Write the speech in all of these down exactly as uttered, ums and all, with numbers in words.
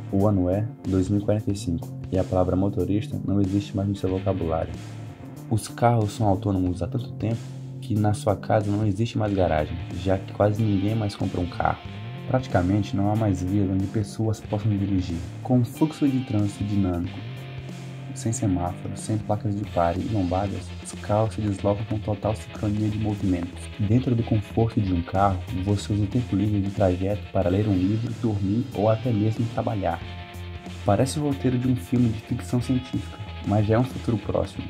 O ano é dois mil e quarenta e cinco e a palavra motorista não existe mais no seu vocabulário. Os carros são autônomos há tanto tempo que na sua casa não existe mais garagem, já que quase ninguém mais compra um carro. Praticamente não há mais vias onde pessoas possam dirigir. Com um fluxo de trânsito dinâmico, sem semáforos, sem placas de pare e lombadas, os carros se deslocam com total sincronia de movimentos. Dentro do conforto de um carro, você usa o tempo livre de trajeto para ler um livro, dormir ou até mesmo trabalhar. Parece o roteiro de um filme de ficção científica, mas já é um futuro próximo.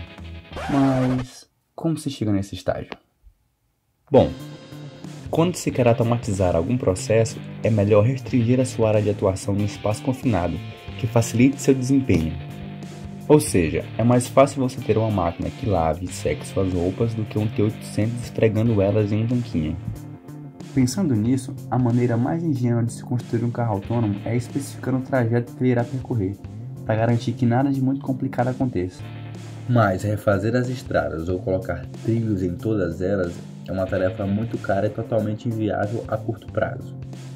Mas como se chega nesse estágio? Bom, quando se quer automatizar algum processo, é melhor restringir a sua área de atuação num espaço confinado, que facilite seu desempenho. Ou seja, é mais fácil você ter uma máquina que lave e seque suas roupas do que um T oitocentos esfregando elas em um tanquinho. Pensando nisso, a maneira mais ingênua de se construir um carro autônomo é especificar o trajeto que ele irá percorrer, para garantir que nada de muito complicado aconteça. Mas refazer as estradas ou colocar trilhos em todas elas é uma tarefa muito cara e totalmente inviável a curto prazo.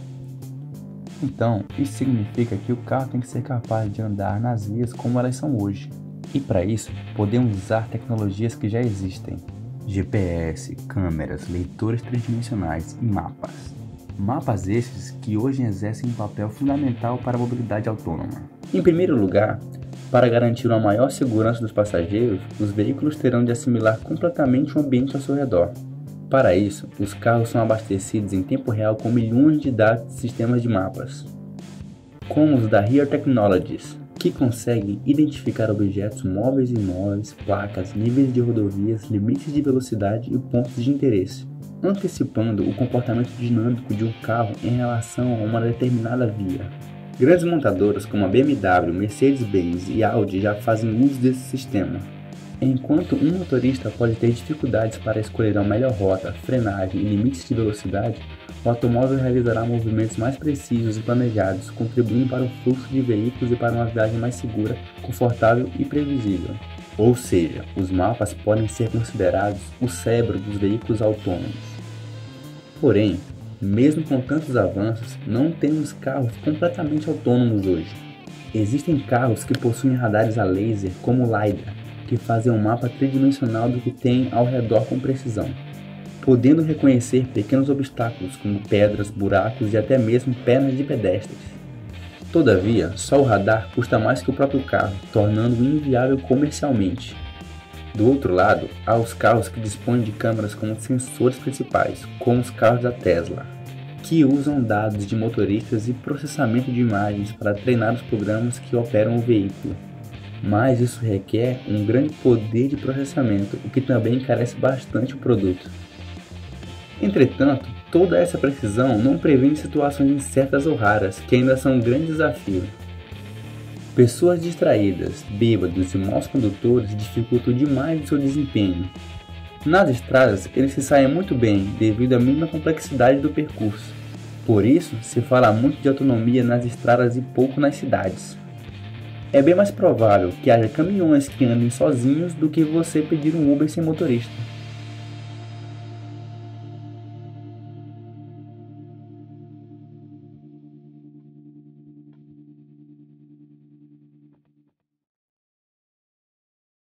Então, isso significa que o carro tem que ser capaz de andar nas vias como elas são hoje. E para isso, podemos usar tecnologias que já existem. G P S, câmeras, leitores tridimensionais e mapas. Mapas esses que hoje exercem um papel fundamental para a mobilidade autônoma. Em primeiro lugar, para garantir uma maior segurança dos passageiros, os veículos terão de assimilar completamente o ambiente ao seu redor. Para isso, os carros são abastecidos em tempo real com milhões de dados de sistemas de mapas, como os da Here Technologies, que conseguem identificar objetos móveis e imóveis, placas, níveis de rodovias, limites de velocidade e pontos de interesse, antecipando o comportamento dinâmico de um carro em relação a uma determinada via. Grandes montadoras como a B M W, Mercedes-Benz e Audi já fazem uso desse sistema. Enquanto um motorista pode ter dificuldades para escolher a melhor rota, frenagem e limites de velocidade, o automóvel realizará movimentos mais precisos e planejados, contribuindo para o fluxo de veículos e para uma viagem mais segura, confortável e previsível. Ou seja, os mapas podem ser considerados o cérebro dos veículos autônomos. Porém, mesmo com tantos avanços, não temos carros completamente autônomos hoje. Existem carros que possuem radares a laser como o LiDAR, que fazem um mapa tridimensional do que tem ao redor com precisão, podendo reconhecer pequenos obstáculos como pedras, buracos e até mesmo pernas de pedestres. Todavia, só o radar custa mais que o próprio carro, tornando-o inviável comercialmente. Do outro lado, há os carros que dispõem de câmeras como sensores principais, como os carros da Tesla, que usam dados de motoristas e processamento de imagens para treinar os programas que operam o veículo. Mas isso requer um grande poder de processamento, o que também encarece bastante o produto. Entretanto, toda essa precisão não previne situações incertas ou raras, que ainda são um grande desafio. Pessoas distraídas, bêbados e maus condutores dificultam demais o seu desempenho. Nas estradas, eles se saem muito bem devido à mínima complexidade do percurso. Por isso, se fala muito de autonomia nas estradas e pouco nas cidades. É bem mais provável que haja caminhões que andem sozinhos do que você pedir um Uber sem motorista.